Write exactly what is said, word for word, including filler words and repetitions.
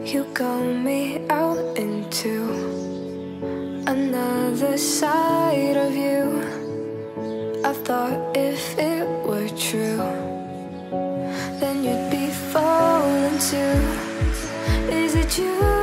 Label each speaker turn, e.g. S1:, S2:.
S1: You got me out into another side of you. I thought if it were true, then you'd be falling too. Is it you?